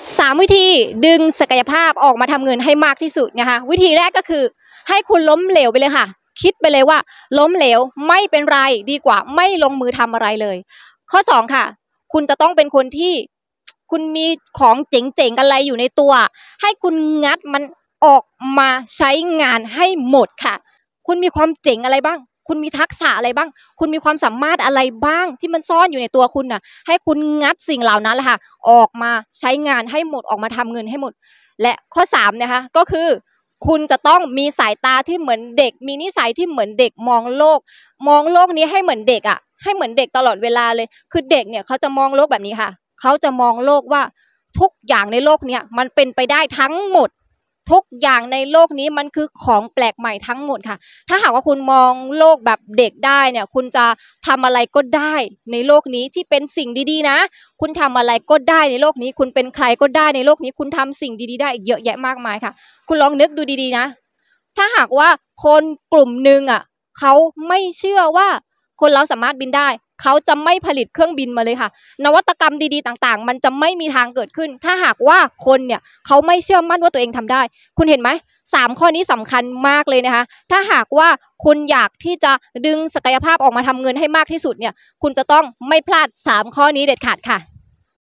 3 วิธีดึงศักยภาพออกมาทำเงินให้มากที่สุดนะคะวิธีแรกก็คือให้คุณล้มเหลวไปเลยค่ะคิดไปเลยว่าล้มเหลวไม่เป็นไรดีกว่าไม่ลงมือทำอะไรเลยข้อ2ค่ะคุณจะต้องเป็นคนที่คุณมีของเจ๋งๆอะไรอยู่ในตัวให้คุณงัดมันออกมาใช้งานให้หมดค่ะคุณมีความเจ๋งอะไรบ้างคุณมีทักษะอะไรบ้างคุณมีความสามารถอะไรบ้างที่มันซ่อนอยู่ในตัวคุณน่ะให้คุณงัดสิ่งเหล่านั้นแหละค่ะออกมาใช้งานให้หมดออกมาทำเงินให้หมดและข้อ3นะคะก็คือคุณจะต้องมีสายตาที่เหมือนเด็กมีนิสัยที่เหมือนเด็กมองโลกนี้ให้เหมือนเด็กอ่ะให้เหมือนเด็กตลอดเวลาเลยคือเด็กเนี่ยเขาจะมองโลกแบบนี้ค่ะเขาจะมองโลกว่าทุกอย่างในโลกนี้มันเป็นไปได้ทั้งหมดทุกอย่างในโลกนี้มันคือของแปลกใหม่ทั้งหมดค่ะถ้าหากว่าคุณมองโลกแบบเด็กได้เนี่ยคุณจะทำอะไรก็ได้ในโลกนี้ที่เป็นสิ่งดีๆนะคุณทำอะไรก็ได้ในโลกนี้คุณเป็นใครก็ได้ในโลกนี้คุณทำสิ่งดีๆได้เยอะแยะมากมายค่ะคุณลองนึกดูดีๆนะถ้าหากว่าคนกลุ่มหนึ่งอ่ะเขาไม่เชื่อว่าคนเราสามารถบินได้เขาจะไม่ผลิตเครื่องบินมาเลยค่ะนวัตกรรมดีๆต่างๆมันจะไม่มีทางเกิดขึ้นถ้าหากว่าคนเนี่ยเขาไม่เชื่อมั่นว่าตัวเองทำได้คุณเห็นไหม3 ข้อนี้สำคัญมากเลยนะคะถ้าหากว่าคุณอยากที่จะดึงศักยภาพออกมาทำเงินให้มากที่สุดเนี่ยคุณจะต้องไม่พลาด3 ข้อนี้เด็ดขาดค่ะ